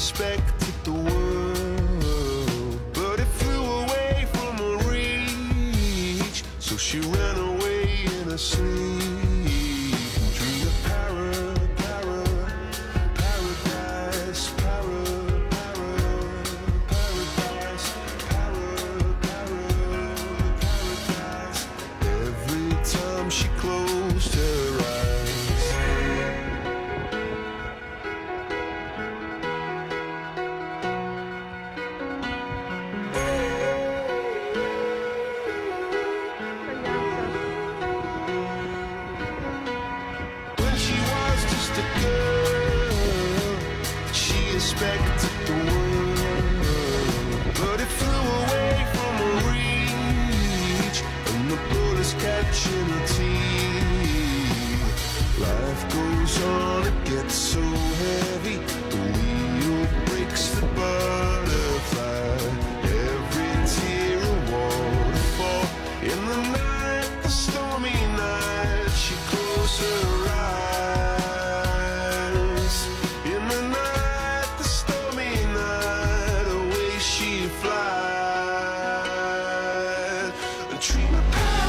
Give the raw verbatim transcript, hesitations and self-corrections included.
expected the world, but it flew away from her reach. So she ran away in her sleep and dreamed of para, para, paradise, para, para, paradise, para, para, paradise. Every time she closed her eyes. Expected the world, but it flew away from her reach, and the bullets catching her teeth. Life goes on, it gets so heavy, the wheel breaks the butterfly. Every tear a waterfall. In the night, the stormy night, she closed her eyes. In the night, fly and dream of